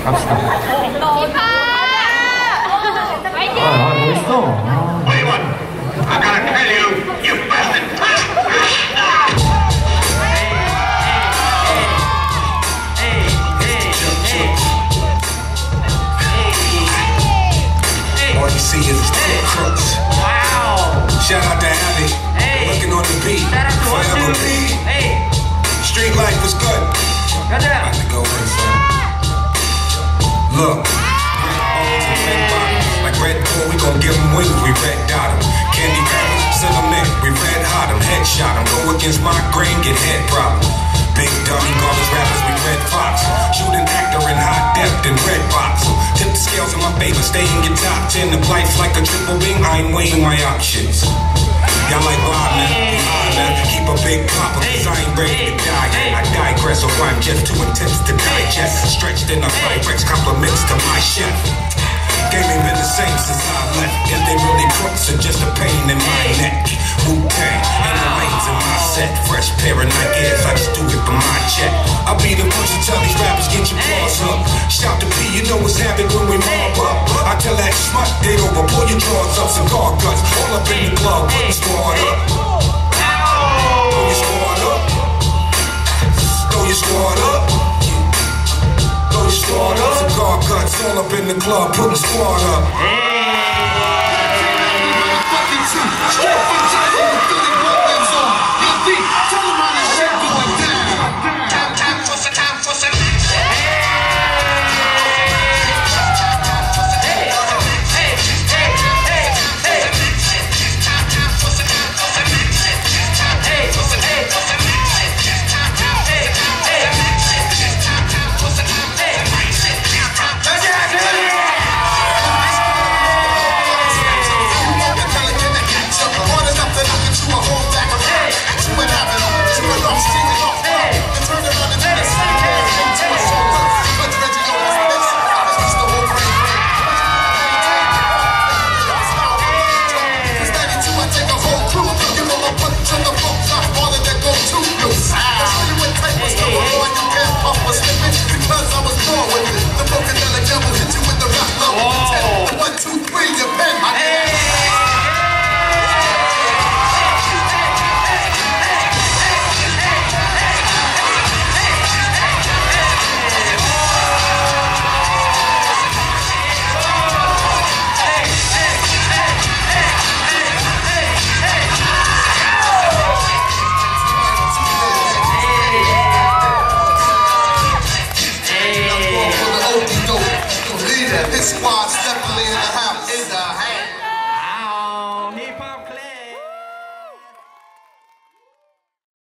갑시다. 멋있어. All you see is crooks. Wow. Shout out to Abby. Looking on the beat. Forever be. Street life was good. About to go inside. Look. Like red bull, we gon' give them wings, we red dot them. Candy wrappers, cinnamon, we red hot them. Headshot them, go against my grain, get head problem. Big dummy, garbage rappers, we red fox. Shoot an actor in hot depth and red box. Tip the scales in my favor, stay in your top 10. The life's like a triple beam, I ain't weighing my options. Y'all like Bob, man, man. Keep a big copper, cause I ain't ready to die. I digress, or I'm just too intense to digest. Stretched in a Pyrex, compliments to my chef. Game ain't been the same since I left. Is they really crooks or just a pain in my neck? Wu-Tang, and the lanes in my set. Fresh pair of Nike Airs, I just do it for my check. I'll be the person to tell these rappers, get your paws up. Shout to P, you know what's happening when we mob up. I tell that smut, they over, pull your drawers up. Cigar guts, all up in the club, put the squad up. Throw your squad up. Throw your squad up. Squad up, cigar guts all up in the club, put the squad up. This squad's definitely in the house.